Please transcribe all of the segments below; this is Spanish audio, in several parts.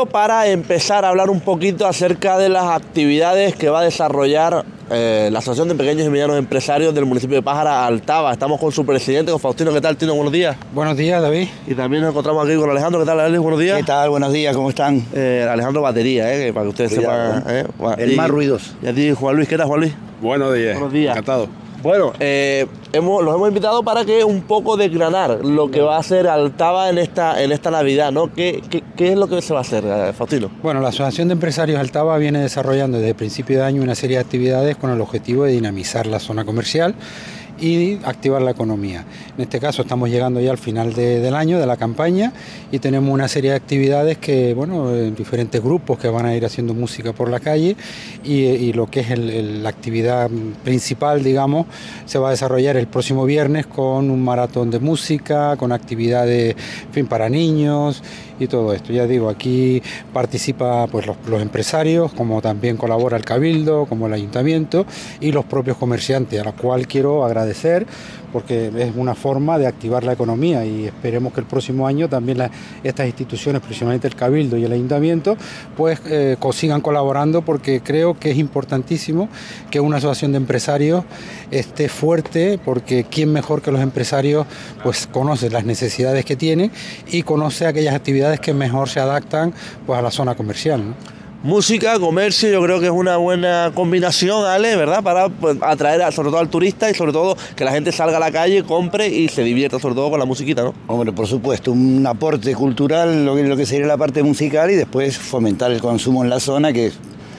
sitio para empezar a hablar un poquito acerca de las actividades que va a desarrollar la Asociación de Pequeños y Medianos Empresarios del municipio de Pájara, Altava. Estamos con su presidente, con Faustino. ¿Qué tal, Tino? Buenos días. Buenos días, David. Y también nos encontramos aquí con Alejandro. ¿Qué tal, Alex? Buenos días. ¿Qué tal? Buenos días, ¿cómo están? Alejandro Batería, para que ustedes sepan. El más ruidoso. Y a ti, Juan Luis. ¿Qué tal, Juan Luis? Buenos días. Buenos días. Encantado. Bueno, los hemos invitado para que un poco desgranar lo que va a hacer Altava en esta Navidad, ¿no? ¿Qué es lo que se va a hacer, Faustino? Bueno, la Asociación de Empresarios Altava viene desarrollando desde el principio de año una serie de actividades con el objetivo de dinamizar la zona comercial y activar la economía. En este caso estamos llegando ya al final del año, de la campaña, y tenemos una serie de actividades que, bueno, diferentes grupos que van a ir haciendo música por la calle y lo que es la actividad principal, digamos, se va a desarrollar el próximo viernes con un maratón de música, con actividades, en fin, para niños y todo esto. Ya digo, aquí participa pues los empresarios, como también colabora el Cabildo, como el Ayuntamiento y los propios comerciantes, a los cuales quiero agradecer porque es una forma de activar la economía y esperemos que el próximo año también estas instituciones, principalmente el Cabildo y el Ayuntamiento, pues sigan colaborando, porque creo que es importantísimo que una asociación de empresarios esté fuerte, porque quién mejor que los empresarios pues conoce las necesidades que tienen y conoce aquellas actividades que mejor se adaptan pues a la zona comercial, ¿no? Música, comercio, yo creo que es una buena combinación, Ale, ¿verdad? Para pues, atraer sobre todo al turista y sobre todo que la gente salga a la calle, compre y se divierta sobre todo con la musiquita, ¿no? Hombre, por supuesto, un aporte cultural, lo que sería la parte musical, y después fomentar el consumo en la zona, que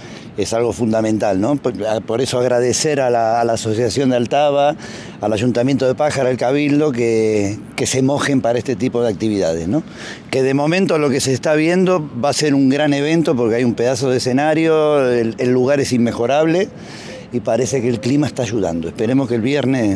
es algo fundamental, ¿no? Por eso agradecer a la Asociación de Altava, al Ayuntamiento de Pájara, al Cabildo, que se mojen para este tipo de actividades, ¿no? Que de momento lo que se está viendo va a ser un gran evento, porque hay un pedazo de escenario, el lugar es inmejorable y parece que el clima está ayudando. Esperemos que el viernes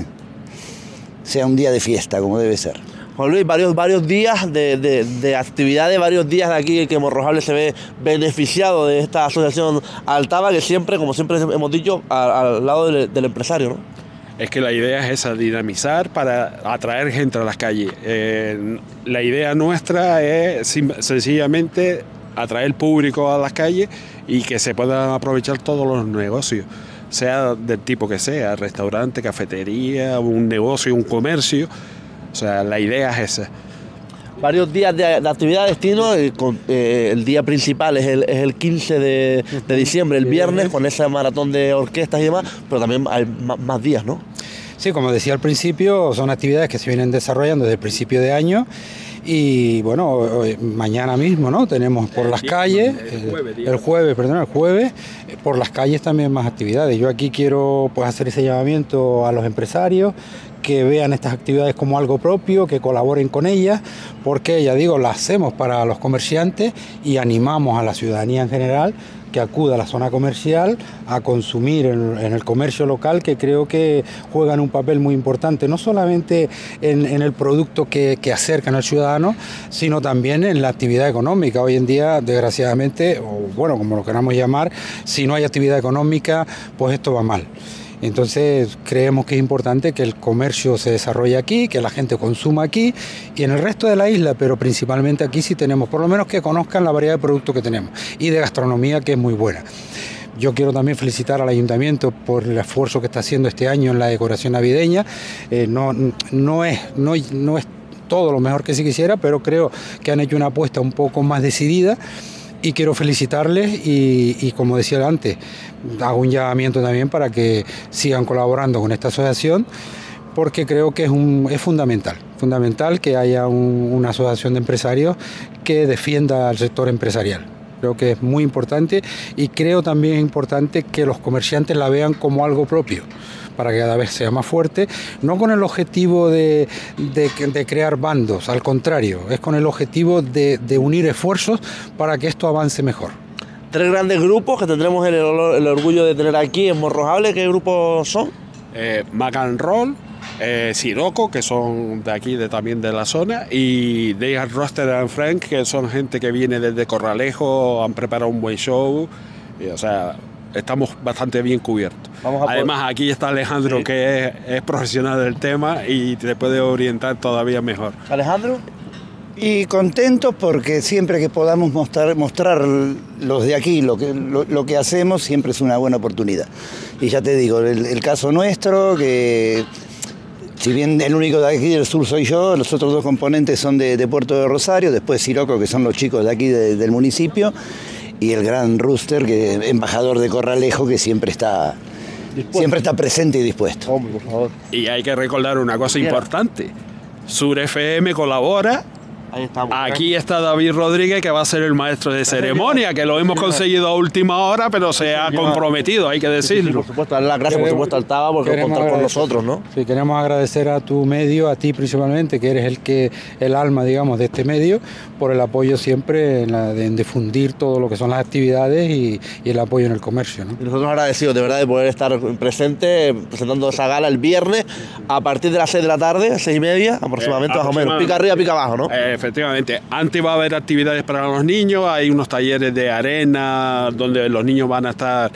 sea un día de fiesta, como debe ser. Juan Luis, varios días de actividades, varios días de aquí que Morrojable se ve beneficiado de esta asociación Altava, que siempre, como siempre hemos dicho, al lado del empresario, ¿no? Es que la idea es esa, dinamizar para atraer gente a las calles. La idea nuestra es sencillamente atraer público a las calles y que se puedan aprovechar todos los negocios, sea del tipo que sea, restaurante, cafetería, un negocio, un comercio. O sea, la idea es esa. Varios días de actividad, Destino. El día principal es el 15 de diciembre, el viernes, con ese maratón de orquestas y demás, pero también hay más días, ¿no? Sí, como decía al principio, son actividades que se vienen desarrollando desde el principio de año. Y bueno, mañana mismo, ¿no? Tenemos por las calles, el jueves, por las calles también más actividades. Yo aquí quiero pues hacer ese llamamiento a los empresarios, que vean estas actividades como algo propio, que colaboren con ellas, porque ya digo, las hacemos para los comerciantes y animamos a la ciudadanía en general que acuda a la zona comercial a consumir en el comercio local, que creo que juegan un papel muy importante, no solamente en el producto que acercan al ciudadano, sino también en la actividad económica. Hoy en día, desgraciadamente, o bueno, como lo queramos llamar, si no hay actividad económica, pues esto va mal. Entonces creemos que es importante que el comercio se desarrolle aquí, que la gente consuma aquí y en el resto de la isla, pero principalmente aquí sí tenemos, por lo menos que conozcan la variedad de productos que tenemos y de gastronomía, que es muy buena. Yo quiero también felicitar al Ayuntamiento por el esfuerzo que está haciendo este año en la decoración navideña. No es todo lo mejor que se quisiera, pero creo que han hecho una apuesta un poco más decidida. Y quiero felicitarles y como decía antes, hago un llamamiento también para que sigan colaborando con esta asociación, porque creo que es fundamental que haya una asociación de empresarios que defienda al sector empresarial. Creo que es muy importante y creo también importante que los comerciantes la vean como algo propio, para que cada vez sea más fuerte, no con el objetivo de crear bandos, al contrario, es con el objetivo de unir esfuerzos para que esto avance mejor. 3 grandes grupos que tendremos el orgullo de tener aquí en Morrojable. ¿Qué grupos son? Mac and Roll, Siroco, que son de aquí también de la zona, y They Are Roster and Frank, que son gente que viene desde Corralejo, han preparado un buen show, o sea, estamos bastante bien cubiertos. Además, aquí está Alejandro, sí, que es profesional del tema y te puede orientar todavía mejor. Alejandro. Y contentos porque siempre que podamos mostrar los de aquí lo que hacemos, siempre es una buena oportunidad. Y ya te digo, el caso nuestro, que si bien el único de aquí del sur soy yo, los otros dos componentes son de Puerto de Rosario, después Siroco, que son los chicos de aquí del municipio, y el gran Rooster, que embajador de Corralejo, que siempre está presente y dispuesto. Hombre, por favor. Y hay que recordar una cosa importante. Sur FM colabora. Ahí estamos. Aquí está David Rodríguez, que va a ser el maestro de ceremonia, que lo hemos conseguido a última hora, pero se ha comprometido, hay que decirlo. Sí, por supuesto, darle las gracias, por supuesto, al Taba por contar con nosotros, ¿no? Sí, queremos agradecer a tu medio, a ti principalmente, que eres el alma, digamos, de este medio, por el apoyo siempre en difundir todo lo que son las actividades y el apoyo en el comercio, ¿no? Y nosotros agradecidos, de verdad, de poder estar presente presentando esa gala el viernes a partir de las 6 de la tarde, 6:30 aproximadamente, más o menos. Pica arriba, pica abajo, ¿no? Efectivamente. Antes va a haber actividades para los niños, hay unos talleres de arena donde los niños van a estar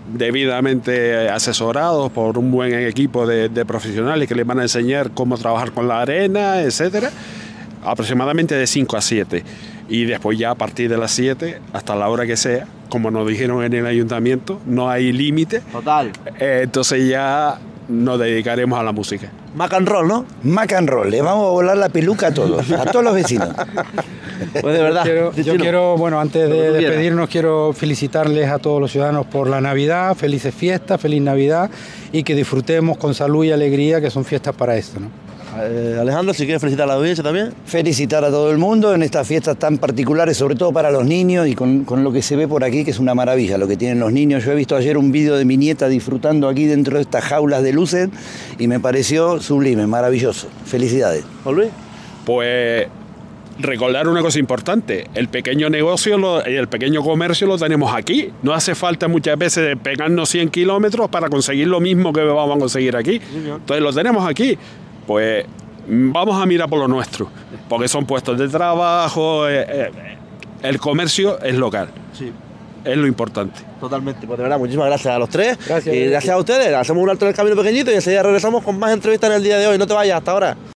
debidamente asesorados por un buen equipo de profesionales que les van a enseñar cómo trabajar con la arena, etcétera, aproximadamente de 5 a 7. Y después ya a partir de las 7 hasta la hora que sea, como nos dijeron en el ayuntamiento, no hay límite. Total. Entonces ya nos dedicaremos a la música. Mac and roll, ¿no? Mac and roll, le vamos a volar la peluca a todos los vecinos. Pues de verdad. Yo quiero, bueno, antes de despedirnos, quiero felicitarles a todos los ciudadanos por la Navidad, felices fiestas, feliz Navidad, y que disfrutemos con salud y alegría, que son fiestas para esto, ¿no? Alejandro, si quieres felicitar a la audiencia también. Felicitar a todo el mundo en estas fiestas tan particulares, sobre todo para los niños, y con lo que se ve por aquí, que es una maravilla lo que tienen los niños. Yo he visto ayer un vídeo de mi nieta disfrutando aquí dentro de estas jaulas de luces y me pareció sublime, maravilloso. Felicidades. ¿Juan Luis? Pues recordar una cosa importante, el pequeño negocio y el pequeño comercio lo tenemos aquí. No hace falta muchas veces pegarnos 100 kilómetros para conseguir lo mismo que vamos a conseguir aquí. Entonces lo tenemos aquí. Pues vamos a mirar por lo nuestro, porque son puestos de trabajo, el comercio es local. Sí. Es lo importante. Totalmente, pues de verdad, muchísimas gracias a los tres. Gracias. Y gracias a ustedes. Hacemos un alto en el camino pequeñito y enseguida regresamos con más entrevistas en el día de hoy. No te vayas, hasta ahora.